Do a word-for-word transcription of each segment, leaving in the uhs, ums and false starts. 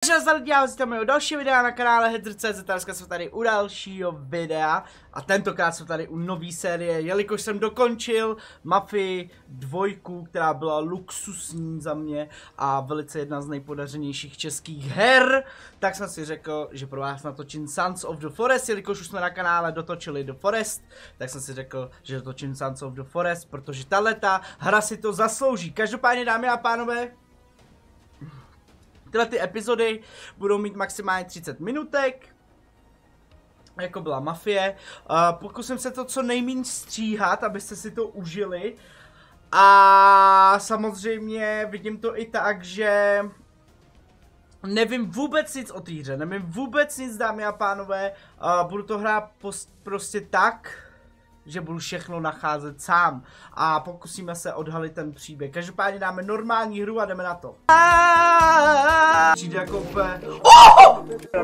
Takže za lidi, já vás vítám u dalšího videa na kanále Hedr tečka cé zet. Dneska jsme tady u dalšího videa a tentokrát jsme tady u nové série, jelikož jsem dokončil Mafii dvojku, která byla luxusní za mě a velice jedna z nejpodařenějších českých her, tak jsem si řekl, že pro vás natočím Sons of the Forest, jelikož už jsme na kanále dotočili The Forest, tak jsem si řekl, že dotočím Sons of the Forest, protože tahleta hra si to zaslouží. Každopádně, dámy a pánové, tyhle ty epizody budou mít maximálně třicet minutek, jako byla Mafie. Uh, pokusím se to co nejméně stříhat, abyste si to užili. A samozřejmě vidím to i tak, že nevím vůbec nic o té hře, nevím vůbec nic, dámy a pánové. Uh, budu to hrát prostě tak, že budu všechno nacházet sám a pokusíme se odhalit ten příběh. Každopádně dáme normální hru a jdeme na to. Přijde jako úplně... Oh!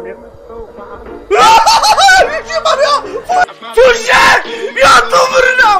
Bože! Já to mrdám!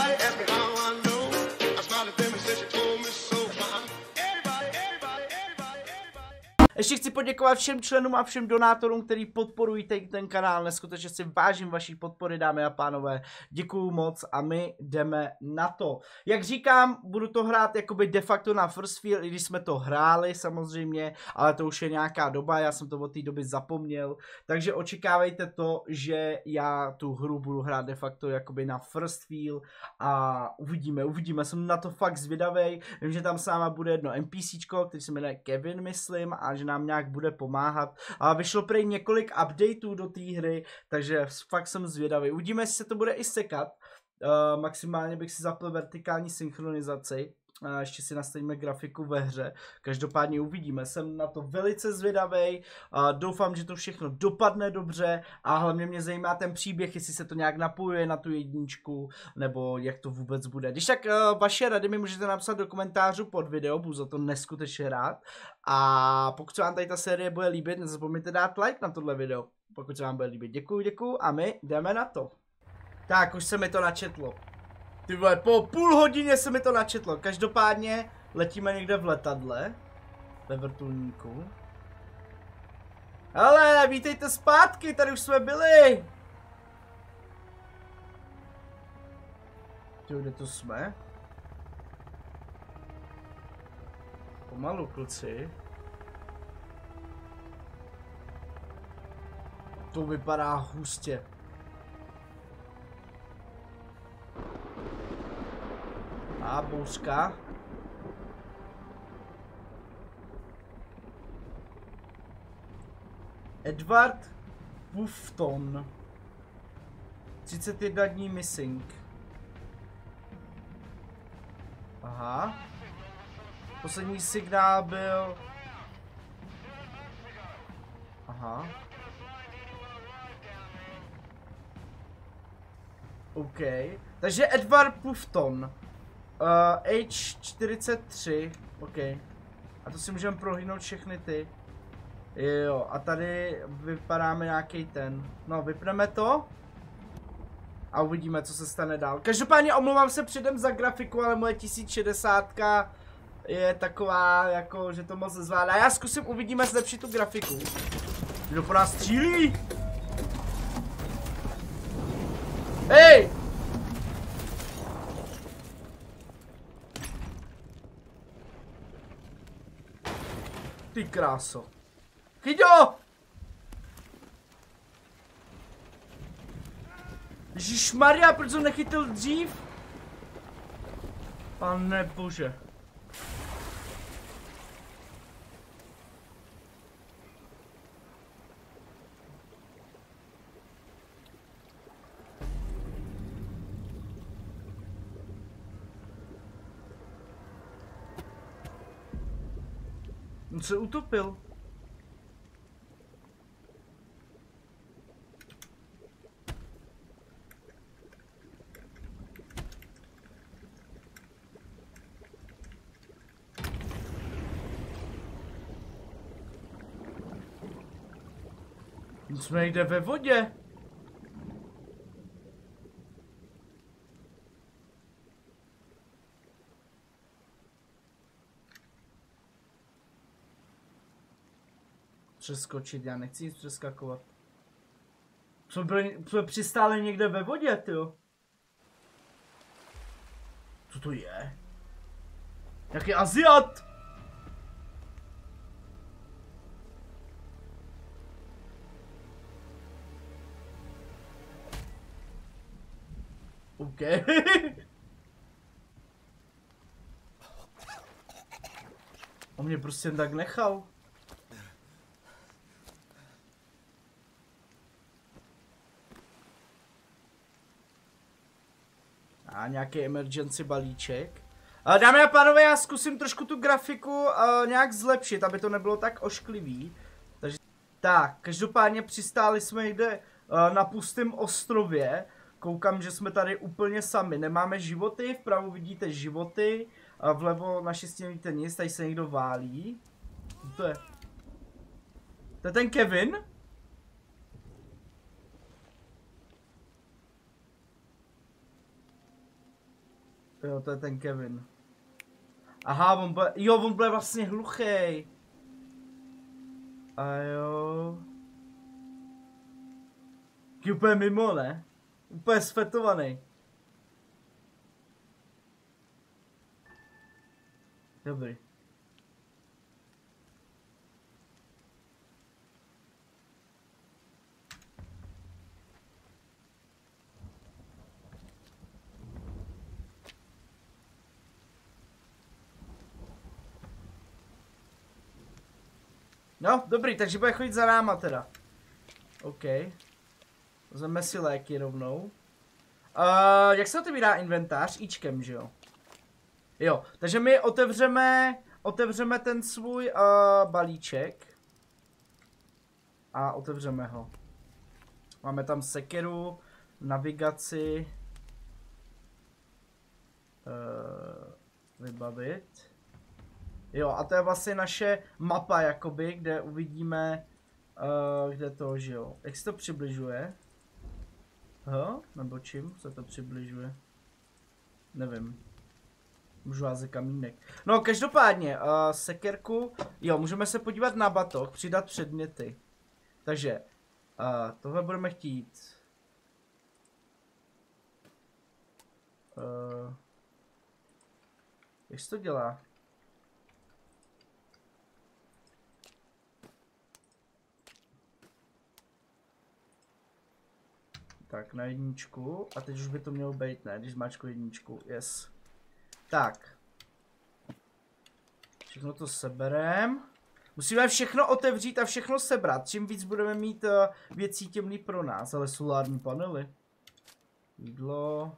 Ještě chci poděkovat všem členům a všem donátorům, kteří podporují ten, ten kanál. Neskutečně si vážím vaší podpory, dámy a pánové. Děkuju moc a my jdeme na to. Jak říkám, budu to hrát jakoby de facto na first feel, i když jsme to hráli samozřejmě, ale to už je nějaká doba, já jsem to od té doby zapomněl. Takže očekávejte to, že já tu hru budu hrát de facto jakoby na first feel a uvidíme, uvidíme, jsem na to fakt zvědavej. Vím, že tam s náma bude jedno NPCčko, který se jmenuje Kevin, myslím, a že nám nějak bude pomáhat. A vyšlo prej několik updateů do té hry, takže fakt jsem zvědavý. Uvidíme, jestli se to bude i sekat. Uh, maximálně bych si zapl vertikální synchronizaci. Uh, ještě si nastavíme grafiku ve hře. Každopádně uvidíme. Jsem na to velice zvědavý. Uh, doufám, že to všechno dopadne dobře a hlavně mě zajímá ten příběh, jestli se to nějak napojuje na tu jedničku, nebo jak to vůbec bude. Když tak uh, vaše rady mi můžete napsat do komentářů pod video, budu za to neskutečně rád. A pokud se vám tady ta série bude líbit, nezapomeňte dát like na tohle video. Pokud se vám bude líbit, děkuju, děkuju a my jdeme na to. Tak, už se mi to načetlo. Ty vole, po půl hodině se mi to načetlo. Každopádně letíme někde v letadle. Ve vrtulníku. Ale vítejte zpátky, tady už jsme byli. Ty, kde to jsme? Pomalu, kluci. To vypadá hustě. A bouřka. Edward Buffton. třicet jedna dní missing. Aha. Poslední signál byl... Aha. OK. Takže Edward Buffton. Uh, H čtyřicet tři. OK. A to si můžeme prohlídnout všechny ty. Jo, a tady vypadáme nějaký ten. No, vypneme to. A uvidíme, co se stane dál. Každopádně omlouvám se předem za grafiku, ale moje tisíc šedesát je taková, jako, že to moc nezvládá. Já zkusím, uvidíme, zlepšit tu grafiku. Kdo po nás střílí? Hej! Ty kráso. Chyťo! Ježišmarja, proč jsem nechytil dřív? Pane bože. On se utopil. On jsme jde ve vodě. přeskočit, já nechci nic přeskakovat. Jsme, byli, jsme přistáli někde ve vodě, tyjo. Co to je? Jaký Aziat? OK. On mě prostě jen tak nechal. A nějaký emergency balíček. A dámy a pánové, já zkusím trošku tu grafiku uh, nějak zlepšit, aby to nebylo tak ošklivý. Takže tak, každopádně přistáli jsme někde uh, na pustém ostrově. Koukám, že jsme tady úplně sami. Nemáme životy, vpravo vidíte životy, a vlevo naštěstí nevidíte nic, tady se někdo válí. Co to je? To je ten Kevin? Jo, to je ten Kevin. Aha, on bude, jo, on bude vlastně hluchý. A jo. Taky úplně mimo, ne? Úplně sfetovaný. Dobrý. No, dobrý, takže bude chodit za náma teda. OK. Vezmeme si léky rovnou. Uh, jak se otevírá inventář? Ičkem, že jo? Jo, takže my otevřeme, otevřeme ten svůj uh, balíček. A otevřeme ho. Máme tam sekeru, navigaci. Uh, vybavit. Jo, a to je vlastně naše mapa, jakoby, kde uvidíme, uh, kde to, že jo. Jak se to přibližuje? Huh? Nebo čím se to přibližuje? Nevím. Můžu házet kamínek. No, každopádně, uh, sekerku, jo, můžeme se podívat na batoh, přidat předměty. Takže, uh, tohle budeme chtít. Uh, jak se to dělá? Tak, na jedničku. A teď už by to mělo být, ne? Když zmáčku jedničku. Yes. Tak. Všechno to seberem. Musíme všechno otevřít a všechno sebrat. Čím víc budeme mít uh, věcí, tím líp pro nás. Ale solární panely. Jídlo.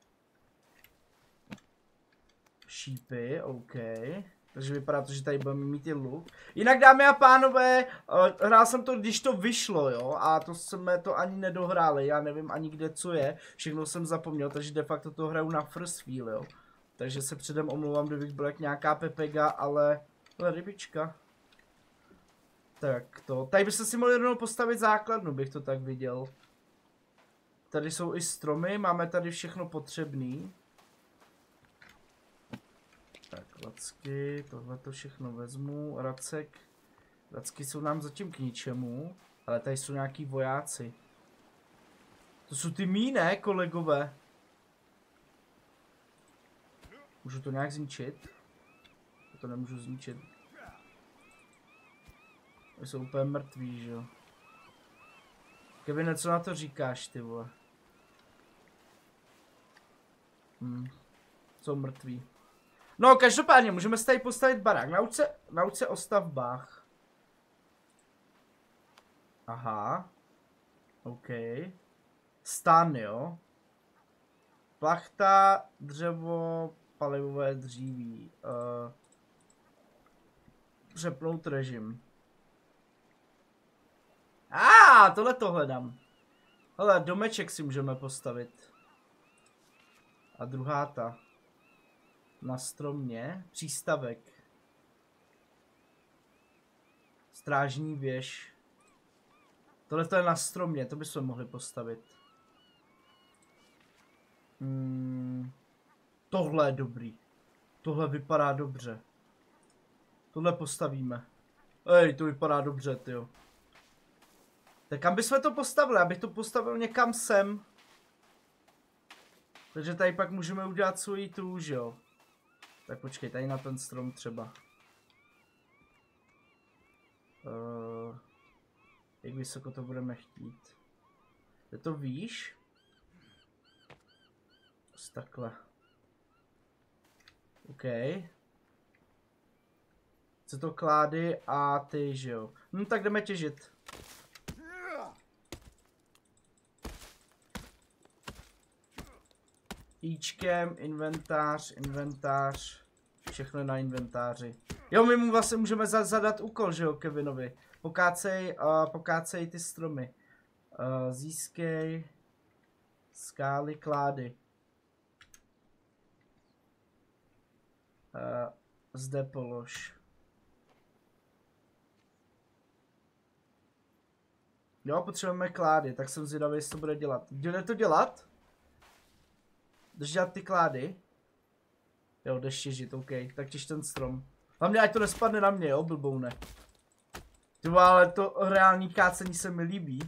Šípy, OK. Takže vypadá to, že tady budeme mít i luk. Jinak, dámy a pánové, uh, hrál jsem to, když to vyšlo, jo. A to jsme to ani nedohráli. Já nevím ani kde co je. Všechno jsem zapomněl, takže de facto to hraju na first feel, jo. Takže se předem omlouvám, kdybych byl jak nějaká pepega, ale... ale rybička. Tak to. Tady byste si mohli rovnou postavit základnu, bych to tak viděl. Tady jsou i stromy, máme tady všechno potřebný. Tak, lacky, tohle to všechno vezmu, racek. Racky jsou nám zatím k ničemu, ale tady jsou nějaký vojáci. To jsou ty mý, ne, kolegové? Můžu to nějak zničit? To nemůžu zničit. Oni jsou úplně mrtví, že jo? Kevine, co na to říkáš, ty vole? Hm. Jsou mrtví. No, každopádně, můžeme si tady postavit barák. Nauč se, nauč se o stavbách. Aha. OK. Stan, jo. Plachta, dřevo, palivové dříví. Uh, přepnout režim. A ah, tohle to hledám. Hele, domeček si můžeme postavit. A druhá ta. Na stromě. Přístavek. Strážní věž. Tohle to je na stromě, to bychom mohli postavit. Hmm. Tohle je dobrý. Tohle vypadá dobře. Tohle postavíme. Ej, to vypadá dobře, tyjo. Tak kam bychom to postavili? Abych to postavil někam sem. Takže tady pak můžeme udělat svůj tu, že jo. Tak počkej, tady na ten strom třeba. Uh, jak vysoko to budeme chtít? Je to výš? Takhle. OK. Co to klády a ty, že jo. No tak jdeme těžit. Íčkem, inventář, inventář. Všechno na inventáři. Jo, my mu vlastně můžeme zadat úkol, že jo, Kevinovi. Pokácej, uh, pokácej ty stromy. Uh, získej skály, klády. Uh, zde polož. Jo, potřebujeme klády, tak jsem zvědavý, jestli to bude dělat. Jde to dělat? Jdeš dělat ty klády? Jo, jdeš těžit, OK, tak těž ten strom. Hlavně ať to nespadne na mě, jo, blboune. Tyvo, ale to reální kácení se mi líbí.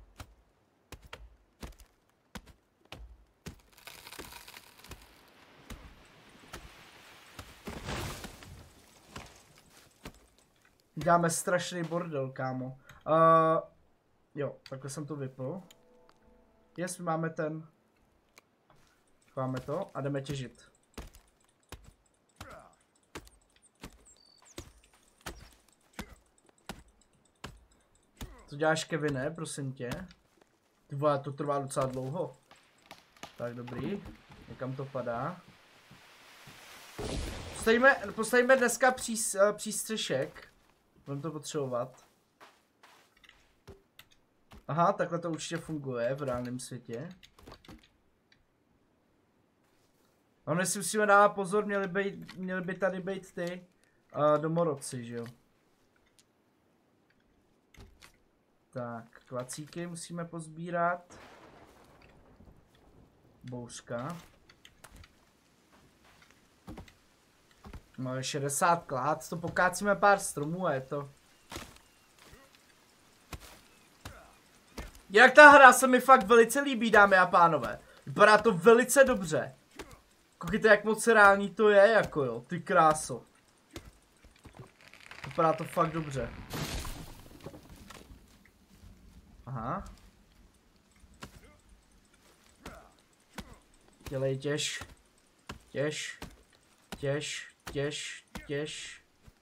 Děláme strašný bordel, kámo. Uh, jo, takhle jsem to vypl. Yes, máme ten. Máme to a jdeme těžit. Co děláš, Kevine, prosím tě? Ty vole, to trvá docela dlouho. Tak dobrý, někam to padá. Postavíme, postavíme dneska přís, uh, přístřešek. Budeme to potřebovat. Aha, takhle to určitě funguje v reálném světě. A my si musíme dávat pozor, měli by, měli by tady být ty uh, domorodci, že jo. Tak, klacíky musíme pozbírat. Bouřka. Máme šedesát klád, to pokácíme pár stromů a je to. Jak ta hra se mi fakt velice líbí, dámy a pánové. Vypadá to velice dobře. Koukejte, jak moc reální to je, jako jo, ty kráso. Vypadá to fakt dobře. Aha. Dělej těž. Těž. Těž. Těž. Těž.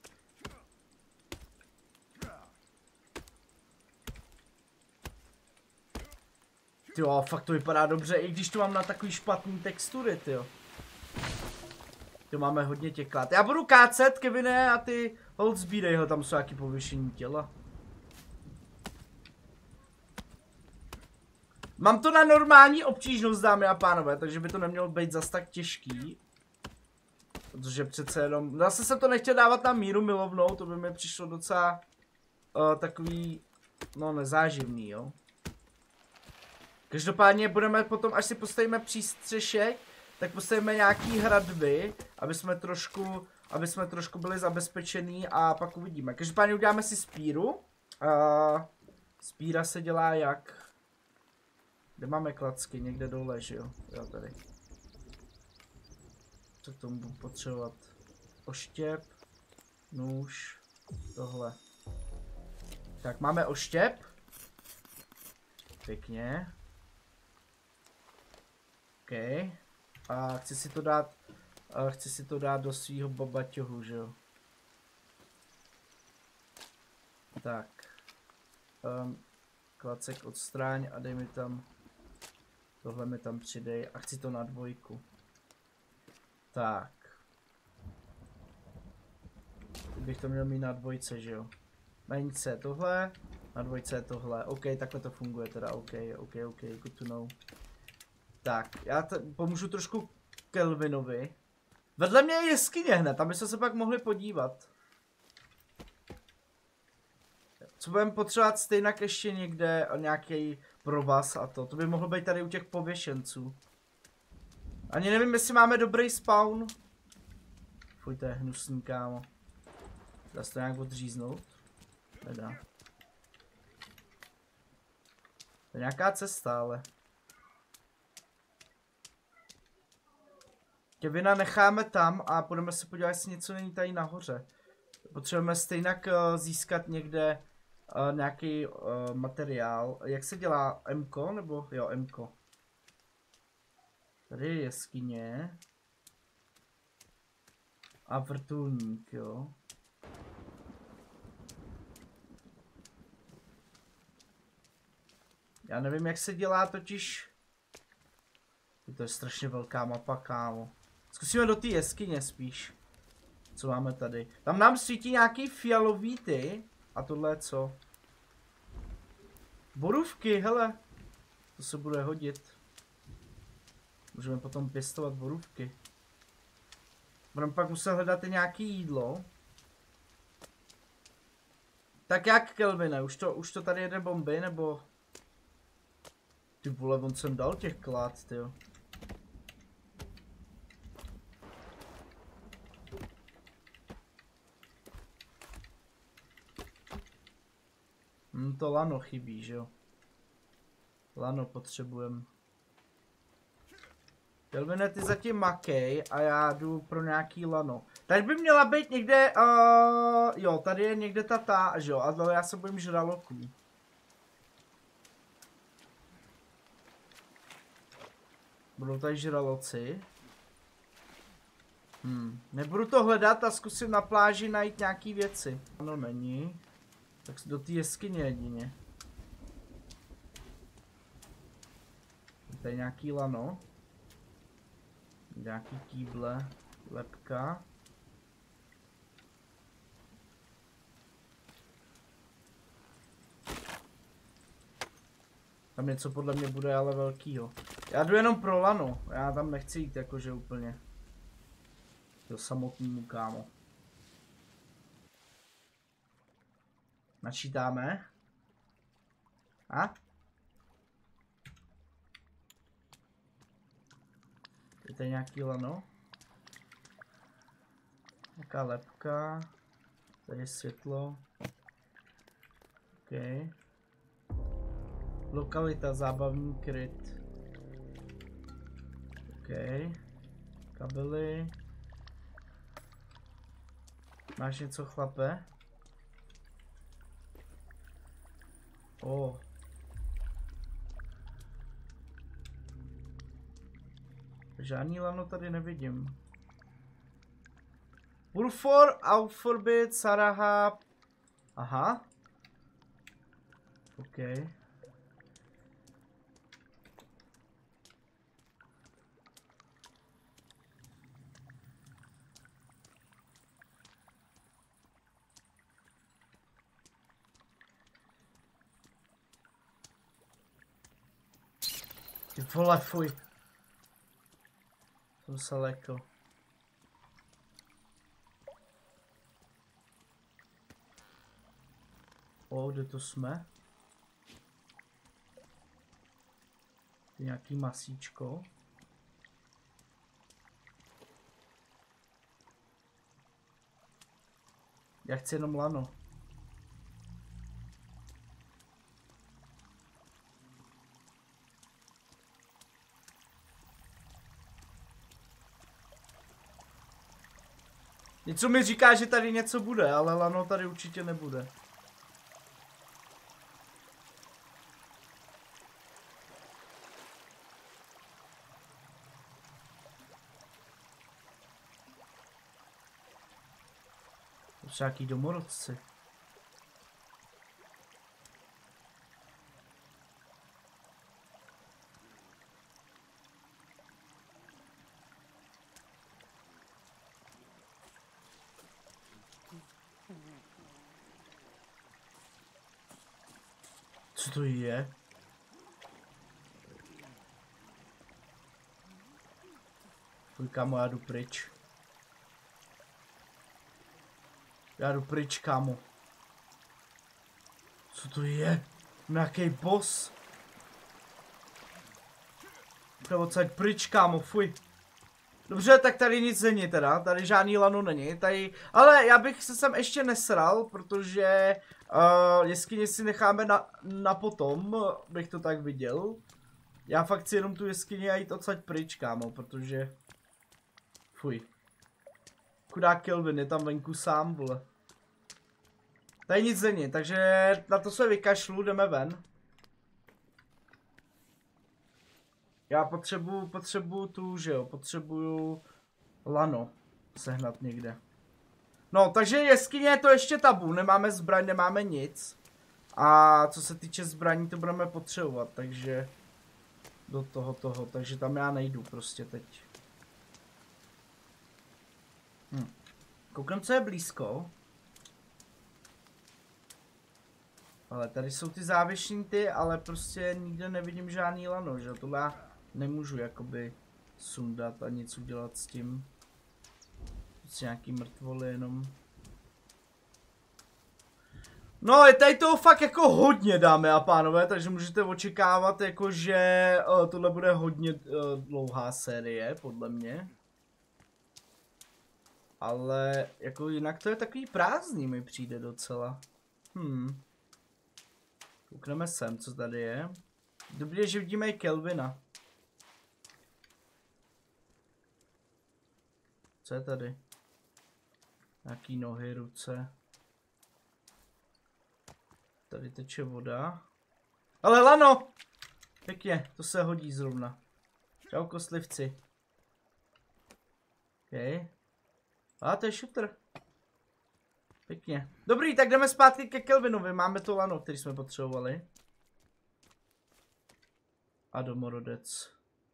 Tyjo, fakt to vypadá dobře, i když to mám na takový špatný textury, tyjo. To máme hodně těch klád. Já budu kácet, Kevine, a ty hold sbírej ho, tam jsou nějaký pověšení těla. Mám to na normální obtížnost, dámy a pánové, takže by to nemělo být zas tak těžký. Protože přece jenom, zase jsem to nechtěl dávat na míru milovnou, to by mi přišlo docela uh, takový, no nezáživný, jo. Každopádně budeme potom, až si postavíme přístřešek, tak postavíme nějaký hradby, aby jsme trošku, aby jsme trošku byli zabezpečení a pak uvidíme. Každopádně uděláme si spíru. Uh, spíra se dělá jak? Kde máme klacky? Někde dole, že jo? Jo, tady. Co k tomu budu potřebovat? Oštěp, nůž, tohle. Tak, máme oštěp. Pěkně. OK. A chci si to dát, a chci si to dát do svýho babaťohu, že jo? Tak. Um, klacek odstráň a dej mi tam, tohle mi tam přidej a chci to na dvojku. Tak. Bych to měl mít na dvojce, že jo? Na jedničce je tohle, na dvojce je tohle. OK, takhle to funguje teda, OK, OK, OK, good to know. Tak, já pomůžu trošku Kelvinovi. Vedle mě je jeskyně hned, tam bychom se pak mohli podívat. Co budeme potřebovat stejnak ještě někde, nějaký provaz a to. To by mohlo být tady u těch pověšenců. Ani nevím, jestli máme dobrý spawn. Fuj, to je hnusný, kámo. Dá se to nějak odříznout. Teda. To je nějaká cesta, ale. Kevina necháme tam a půjdeme se podívat, jestli něco není tady nahoře. Potřebujeme stejně získat někde uh, nějaký uh, materiál. Jak se dělá? M-ko? Nebo jo, M-ko. Tady je jeskyně. A vrtulník, jo. Já nevím, jak se dělá totiž. To je strašně velká mapa, kámo. Zkusíme do té jeskyně spíš. Co máme tady? Tam nám svítí nějaký fialový ty. A tohle je co? Borůvky, hele. To se bude hodit. Můžeme potom pěstovat borůvky. Budeme pak muset hledat i nějaký jídlo. Tak jak, Kelvine? Už to, už to tady jede bomby, nebo... Ty vole, on jsem dal těch klád, tyjo. Hm, to lano chybí, že jo? Lano potřebujeme. Kelvine, ty zatím makej a já jdu pro nějaký lano. Tady by měla být někde, uh, jo, tady je někde ta ta, že jo, ale já se bojím žraloků. Budou tady žraloci. Hmm, nebudu to hledat a zkusím na pláži najít nějaký věci. Ano, není. Tak do té jeskyně jedině. Tady nějaký lano. Nějaký kýble, lepka. Tam něco podle mě bude ale velkýho. Já jdu jenom pro lano, já tam nechci jít jakože úplně. To samotnému, kámo. Načítáme. A? Je tady nějaký lano? Nějaká lepka. Tady je světlo. OK. Lokalita, zábavní kryt. OK. Kabely. Máš něco, chlape? O. Žádný lano tady nevidím. Pulfor, Alphabet, Saraha. Aha. OK. Ty vole, fuj. Jsem se lekl. O, kde to jsme? Je nějaký masíčko. Já chci jenom lano. Něco mi říká, že tady něco bude, ale lano tady určitě nebude. To jsou nějaký domorodci. Co to je? Fuj, kámo, já jdu pryč. Já jdu pryč, kámo. Co to je? Nějaký boss? To odsaď pryč, kámo, fuj. Dobře, tak tady nic není teda, tady žádný lano není, tady, ale já bych se sem ještě nesral, protože Uh, jeskyně si necháme na, na potom, bych to tak viděl. Já fakt chci jenom tu jeskyni a jít odsaď pryč, kámo, protože... Fuj. Chudák Kelvin je tam venku sám, vole. Tady nic není, takže na to se vykašlu, jdeme ven. Já potřebuju, potřebuju tu, že jo, potřebuju lano sehnat někde. No, takže jeskyně je to ještě tabu, nemáme zbraň, nemáme nic. A co se týče zbraní, to budeme potřebovat, takže do toho toho, takže tam já nejdu prostě teď. Hm. Koukám, co je blízko. Ale tady jsou ty závěšníky, ale prostě nikde nevidím žádný lano, že tohle já nemůžu jakoby sundat a nic udělat s tím. Prostě nějaký mrtvoly jenom. No, je tady toho fakt jako hodně, dámy a pánové, takže můžete očekávat jako, že uh, tohle bude hodně uh, dlouhá série, podle mě. Ale jako jinak to je takový prázdný, mi přijde docela. Hm. Koukneme sem, co tady je. Dobrý, že vidíme i Kelvina. Co je tady? Nějaký nohy, ruce. Tady teče voda. Ale lano! Pěkně, to se hodí zrovna. Čau kostlivci. OK. A to je shooter. Pěkně. Dobrý, tak jdeme zpátky ke Kelvinovi. Máme to lano, který jsme potřebovali. A domorodec.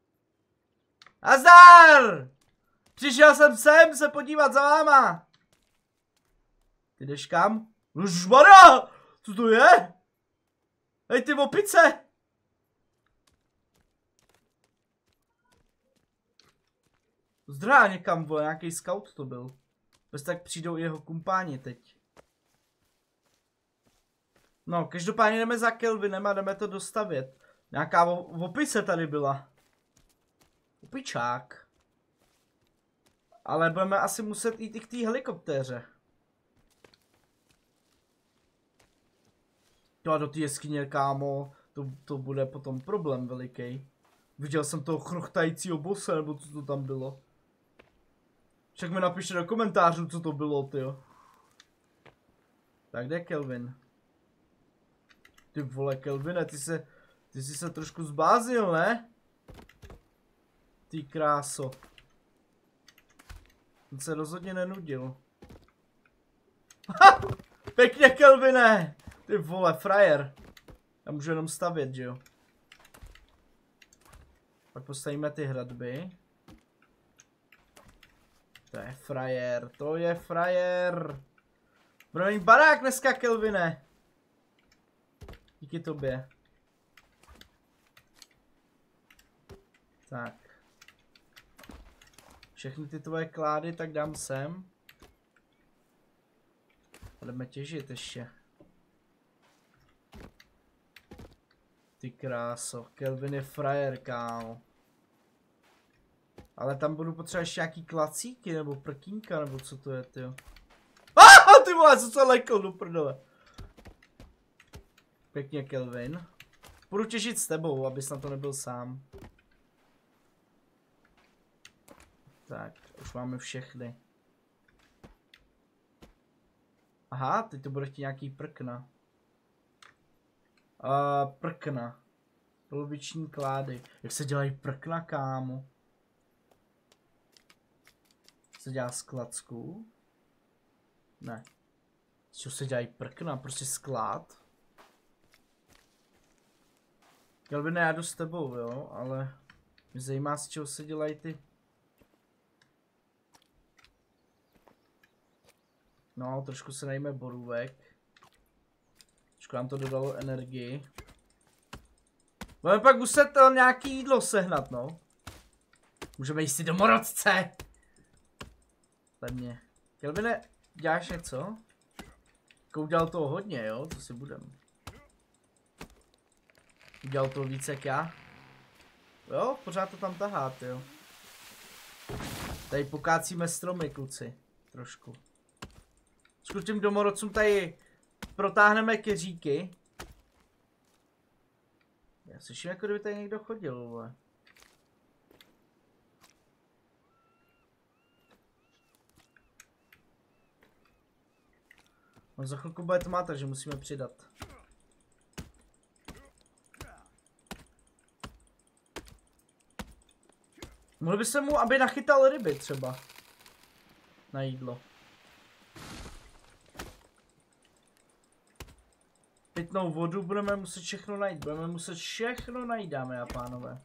Nazdar! Přišel jsem sem se podívat za váma. Ty jdeš kam? Žmara! Co to je? Hej ty opice! Zdrá někam, vole, nějaký scout to byl. Bez tak přijdou i jeho kumpáni teď. No, každopádně jdeme za Kelvinem a jdeme to dostavět. Nějaká opice tady byla. Opičák. Ale budeme asi muset jít i k té helikoptéře. To a do té jeskyně, kámo, to, to bude potom problém veliký. Viděl jsem toho chrochtajícího bose, nebo co to tam bylo. Však mi napište do komentářů, co to bylo, tyjo. Tak kde je Kelvin? Ty vole, Kelvine, ty se, ty jsi se trošku zbláznil, ne? Ty kráso. On se rozhodně nenudil. Ha! Pěkně, Kelvine! Ty vole, frajer. Já můžu jenom stavět, že jo? Pak postavíme ty hradby. To je frajer, to je frajer. Budeme mít barák dneska, Kelvine. Díky tobě. Tak. Všechny ty tvoje klády tak dám sem. Budeme těžit ještě. Ty kráso, Kelvin je frajer, kámo. Ale tam budu potřebovat ještě nějaký klacíky, nebo prkínka, nebo co to je, tyjo. Ah, ty vole, co se lekl do prdele. Pěkně, Kelvin. Budu těžit s tebou, abys na to nebyl sám. Tak, už máme všechny. Aha, teď to bude chtít nějaký prkna. Uh, prkna. Poloviční klády. Jak se dělají prkna, kámo? Se dělá z klacků? Ne. Co se dělají prkna? Prostě sklad? Kelvine, já jdu s tebou, jo, ale mě zajímá, z čeho se dělají ty. No, trošku se najme borůvek. Trošku nám to dodalo energii. Budeme pak muset nějaký jídlo sehnat, no. Můžeme jít si domorodce. Dle mě. Kelvine, děláš něco? Jako udělal toho hodně, jo? Co si budem? Udělal toho víc jak já? Jo, pořád to tam tahát, jo. Tady pokácíme stromy, kluci. Trošku. Trošku těm domorodcům tady protáhneme keříky. Já slyším, jako kdyby tady někdo chodil, vole. No za chvilku bude tma, takže musíme přidat. Mohli by se mu, aby nachytal ryby třeba. Na jídlo. Pitnou vodu budeme muset všechno najít. Budeme muset všechno najít, dámy a pánové.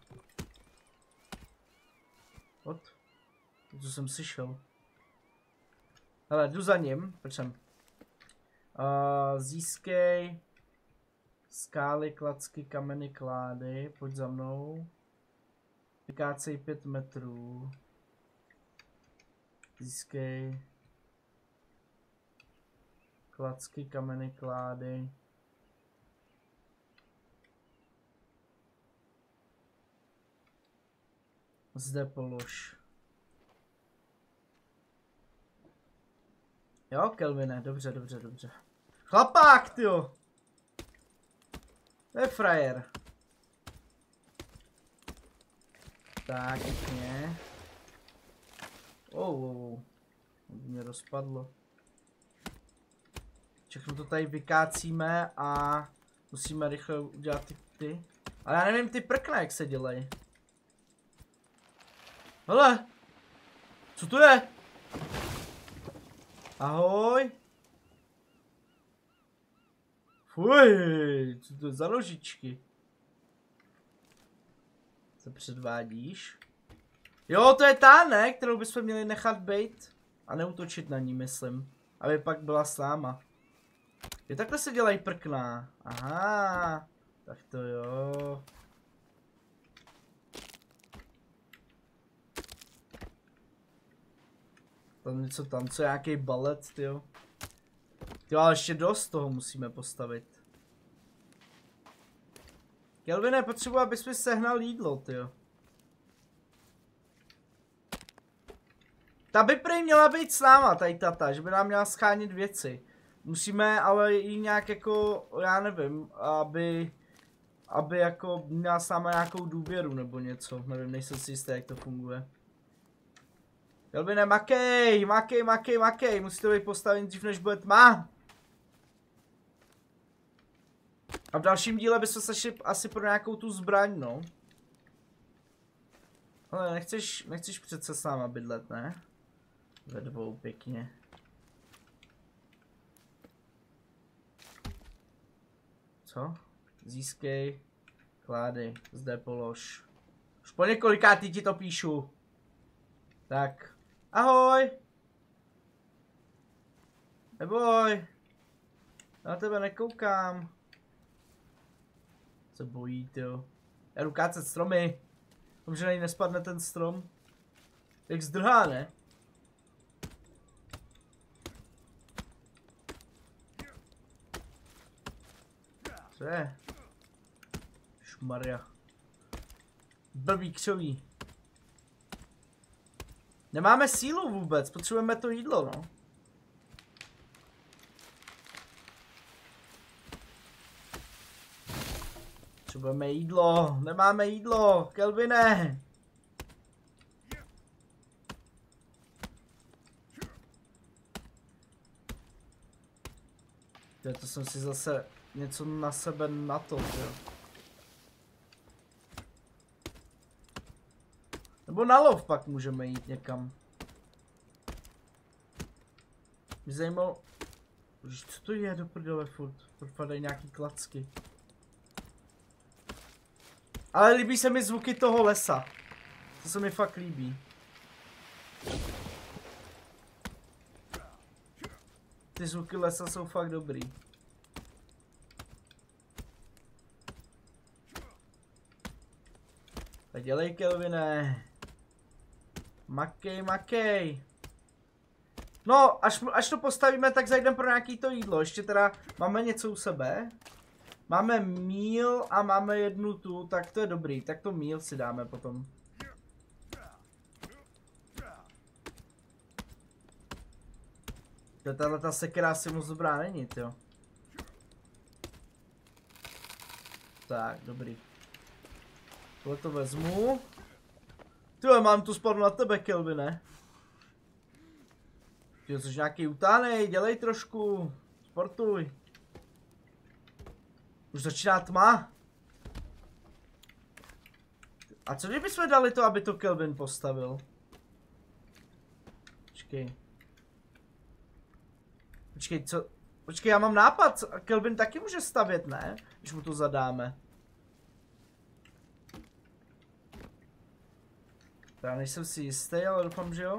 Od? Co jsem slyšel? Hele, jdu za ním. Proč jsem? Uh, získej skály, klacky, kameny, klády. Pojď za mnou. Vykácej pět metrů. Získej klacky, kameny, klády. Zde polož. Jo, Kelvine, dobře, dobře, dobře. Chlapák, tyjo! To je frajer. Tak, pěkně. Oh, oh, oh. Mě rozpadlo. Všechno to tady vykácíme a musíme rychle udělat ty ty. Ale já nevím ty prkna, jak se dělají. Hele! Co to je? Ahoj! Fuj, co to je za nožičky? Co předvádíš? Jo, to je ta, ne? Kterou bychom měli nechat bejt a neútočit na ní, myslím. Aby pak byla sáma. Je takhle se dělají prkna. Aha, tak to jo. Tam něco tancuje, nějaký balet, tyjo. Tyjo, ale ještě dost toho musíme postavit. Kelvine, potřebuji, abys mi sehnal jídlo, tyjo. Ta by prý měla být s náma, tady tata, že by nám měla schánit věci. Musíme ale jí nějak jako, já nevím, aby, aby jako měla s náma nějakou důvěru nebo něco. Nevím, nejsem si jistý, jak to funguje. Kelvine, makej, makej, makej, makej, musíte být postavit dřív, než bude tma. A v dalším díle bychom se šli asi pro nějakou tu zbraň, no. Ale nechceš, nechceš přece s náma bydlet, ne? Ve dvou, pěkně. Co? Získej, kládej, zde polož. Už po několikátý ti to píšu. Tak. Ahoj! Neboj! Na tebe nekoukám. Se bojí, tyjo. Já jdu kácet stromy. Doufám, že na ní nespadne ten strom. Jak zdrhá, ne? Co je? Šmarja. Blbý křoví. Nemáme sílu vůbec, potřebujeme to jídlo, no. Potřebujeme jídlo, nemáme jídlo, Kelvine. To jsem si zase něco na sebe na to, jo. Nebo na lov pak můžeme jít někam. Mě zajímalo, co to je do prdele furt, furt padají nějaký klacky. Ale líbí se mi zvuky toho lesa. To se mi fakt líbí. Ty zvuky lesa jsou fakt dobrý. Tak dělej, Kelvine. Makej, makej. No, až, až to postavíme, tak zajdeme pro nějaký to jídlo. Ještě teda máme něco u sebe. Máme míl a máme jednu tu, tak to je dobrý. Tak to míl si dáme potom. Tahle ta sekera asi moc dobrá není, jo. Tak, dobrý. Tohle to vezmu. Tyhle, mám tu spadnu na tebe, Kelvine. Ty jsi nějaký utánej, dělej trošku. Sportuj. Už začíná tma. A co kdybychom dali to, aby to Kelvin postavil? Počkej. Počkej, co? Počkej, já mám nápad. Kelvin taky může stavět, ne? Když mu to zadáme. Já nejsem si jistý, ale doufám, že jo.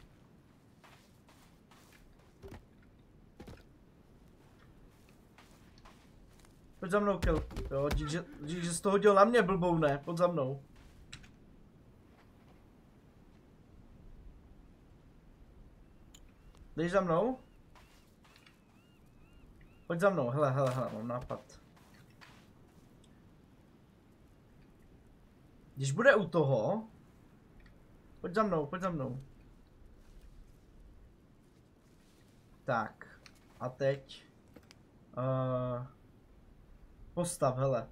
Pojď za mnou, Kel. Jo, dík, že, dík, že jsi to hodil na mě, blbou, ne? Pojď za mnou. Jdeš za mnou? Pojď za mnou, hele, hele, hele, mám nápad. Když bude u toho... Pojď za mnou, pojď za mnou. Tak. A teď... Uh, postav, hele.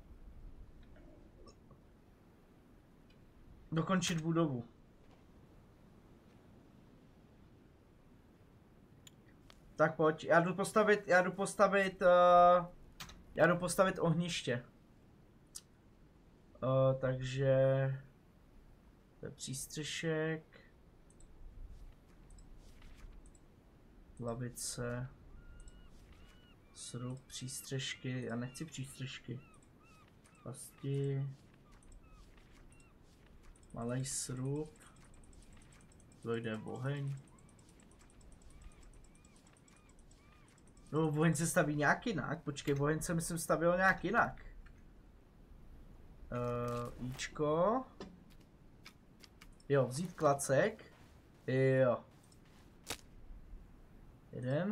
Dokončit budovu. Tak pojď, já jdu postavit, já jdu postavit, uh, já jdu postavit ohniště. Uh, takže... To je přístřešek. Lavice. Srub, přístřešky, já nechci přístřešky. Pasti. Malej srub. Dojde oheň. No, oheň se staví nějak jinak. Počkej, oheň se myslím stavil nějak jinak. Uh, Ičko. Jo, vzít klacek. Jo. Jeden.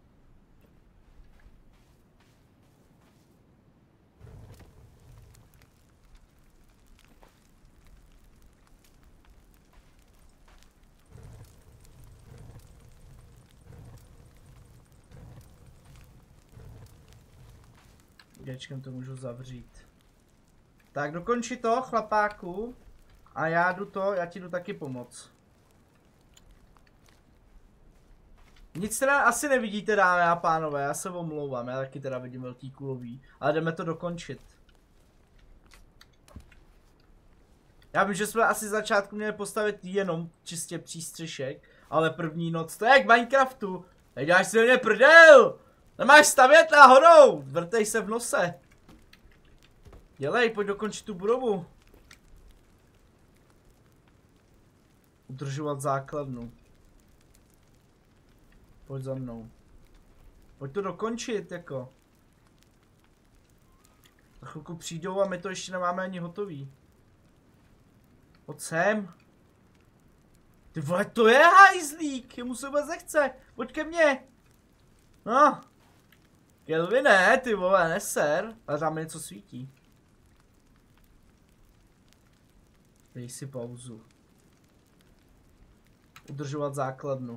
Děčkem to můžu zavřít. Tak dokonči to, chlapáku. A já jdu to, já ti jdu taky pomoct. Nic teda asi nevidíte, dámy a pánové, já se omlouvám, já taky teda vidím velký kulový. Ale jdeme to dokončit. Já vím, že jsme asi z začátku měli postavit jenom čistě přístřešek. Ale první noc, to je jak v Minecraftu. Neděláš si mě prdel! Nemáš stavět náhodou! Vrtej se v nose. Dělej, pojď dokončit tu budovu. Udržovat základnu. Pojď za mnou. Pojď to dokončit, jako. Za chvilku přijdou a my to ještě nemáme ani hotový. Pojď sem. Ty vole, to je hajzlík, jemu se vůbec nechce. Pojď ke mně. No. Kelvine, ty vole, neser. Ale tam něco svítí. Dej si pauzu. Udržovat základnu.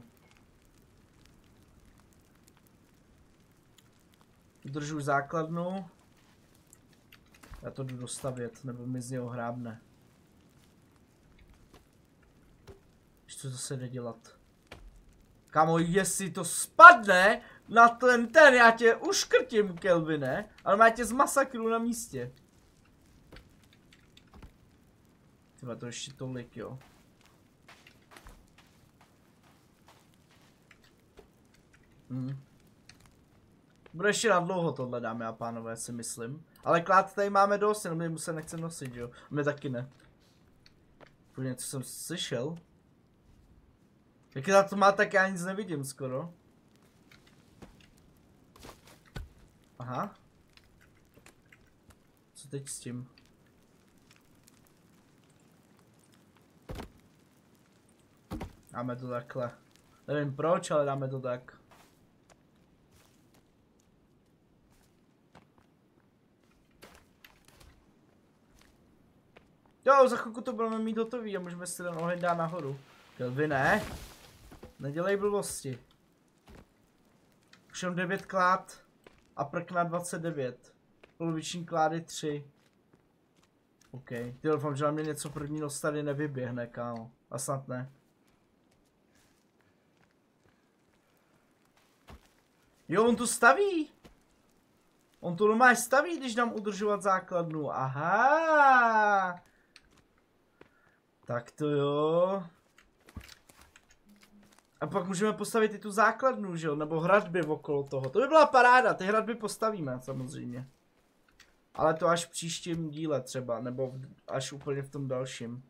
Udržuji základnu. Já to jdu dostavět, nebo mi z něho hrábne. Víš, co zase jde dělat? Kámo, jestli to spadne na ten ten, já tě uškrtím, Kelvine, ale má tě zmasakru na místě. Tyhle, to ještě tolik, jo. Hmm. Bude ještě na dlouho tohle, dámy a pánové, si myslím. Ale klát tady máme dost, jenom mu se nechce nosit, jo. Mě taky ne. Půjde, něco jsem slyšel. Jak je to má, tak já nic nevidím skoro. Aha. Co teď s tím? Dáme to takhle. Nevím proč, ale dáme to tak. Jo, za chvilku to budeme mít hotový a můžeme si ten oheň dát nahoru. Kelvine, nedělej blbosti. Už jenom devět klád a prkna dvacet devět. Poloviční klády tři. OK, ty doufám, že na mě něco prvního tady nevyběhne, kámo. A snad ne. Jo, on tu staví. On tu normálně staví, když dám udržovat základnu. Aha. Tak to jo. A pak můžeme postavit i tu základnu, že jo? Nebo hradby okolo toho. To by byla paráda, ty hradby postavíme samozřejmě. Ale to až v příštím díle třeba, nebo až úplně v tom dalším.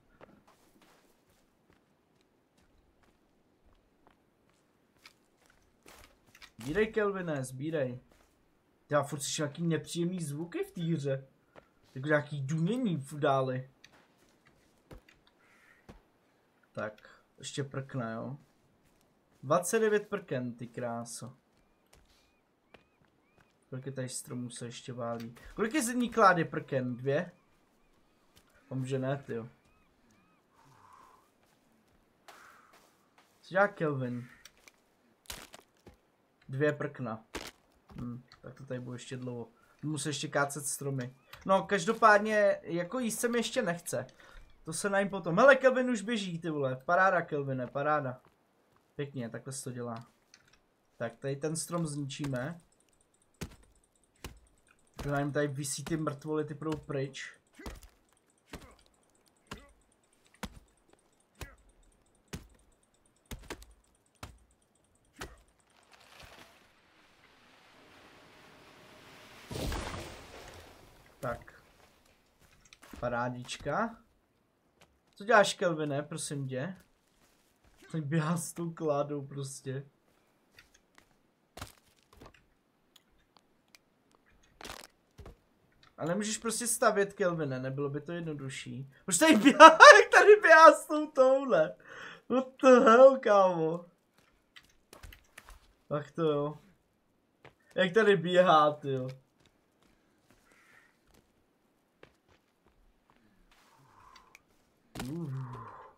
Sbírej, Kelvine, sbírej. Já furt slyším nějaký nepříjemný zvuky v té hře. Jako nějaký dunění v dáli. Tak, ještě prkne, jo. dvacet devět prken, ty kráso. Kolik je tady stromů se ještě válí? Kolik je zední klády prken? Dvě? Mám, že ne, tyjo. Co dělá Kelvin? Dvě prkna. Hm, tak to tady bude ještě dlouho. Musím ještě kácet stromy. No, každopádně, jako jíst se mi ještě nechce. To se najím potom. Hele, Kelvin už běží, ty vole. Paráda, Kelvine, paráda. Pěkně, takhle se to dělá. Tak, tady ten strom zničíme. Najím tady visí ty mrtvoly, ty půjdou pryč. Tak. Parádička. Co děláš, Kelvine, prosím tě? Tak běhá s tou kládou prostě. A nemůžeš prostě stavět, Kelvine, nebylo by to jednodušší. Už tady běhá, jak tady běhá s tou touhle. What the hell, kámo. Tak to jo. Jak tady běhá, tyjo. Uh.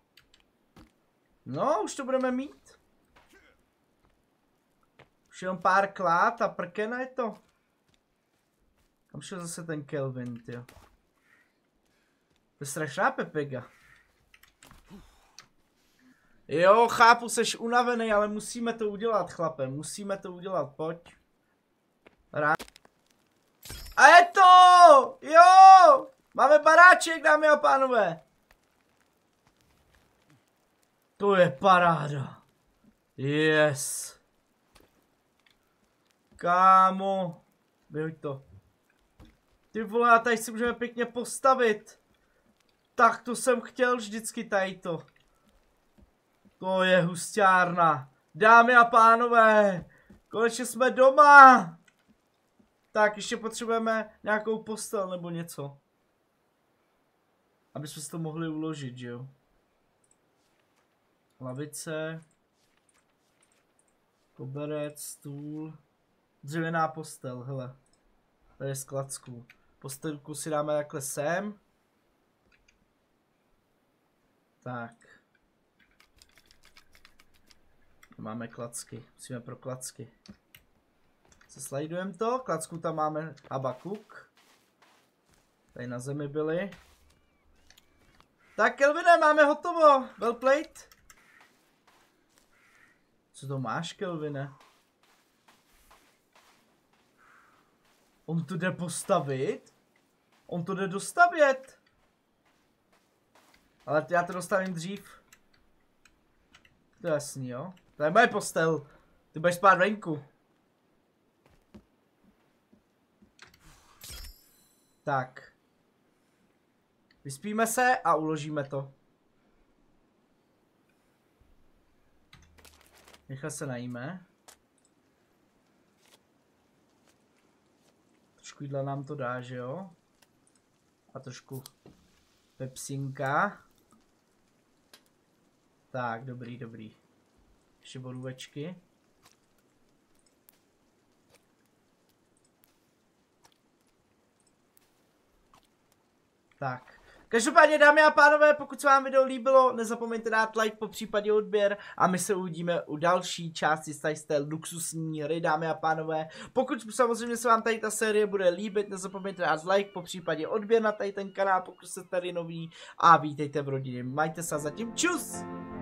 No, už to budeme mít. Už jenom pár klád a prkena je to. Kam šel zase ten Kelvin, tyjo. To je strašná pepega. Jo, chápu, seš unavený, ale musíme to udělat, chlape. Musíme to udělat, pojď. Rád. A je to! Jo! Máme baráček, dámy a pánové. To je paráda. Yes. Kámo. Vyhoď to. Ty vole, a tady si můžeme pěkně postavit. Tak to jsem chtěl vždycky tady to. To je hustárna. Dámy a pánové, konečně jsme doma. Tak, ještě potřebujeme nějakou postel nebo něco. Aby jsme si to mohli uložit, že jo. Lavice. Koberec, stůl. Dřevěná postel, hele. Tady je z klacků. Postelku si dáme takhle sem. Tak. Máme klacky. Musíme pro klacky. Zeslajdujeme to. Klacku tam máme Habakuk. Tady na zemi byli. Tak, Kelvine, máme hotovo. Well played. Co to máš, Kelvine? On to jde postavit? On to jde dostavět? Ale já to dostavím dřív. To je jasný, jo? To je moje postel. Ty budeš spát venku. Tak. Vyspíme se a uložíme to. Rychle se najíme. Trošku jídla nám to dá, že jo? A trošku pepsinka. Tak, dobrý, dobrý. Ještě borůvečky. Tak. Každopádně, dámy a pánové, pokud se vám video líbilo, nezapomeňte dát like, po případě odběr a my se uvidíme u další části z té luxusní hry, dámy a pánové. Pokud samozřejmě se vám tady ta série bude líbit, nezapomeňte dát like, po případě odběr na tady ten kanál, pokud jste tady noví a vítejte v rodině. Majte se zatím, čus!